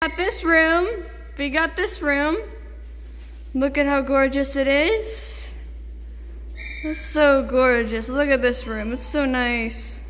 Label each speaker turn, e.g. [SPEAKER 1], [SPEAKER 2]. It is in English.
[SPEAKER 1] Got this room. We got this room. Look at how gorgeous it is. It's so gorgeous. Look at this room. It's so nice.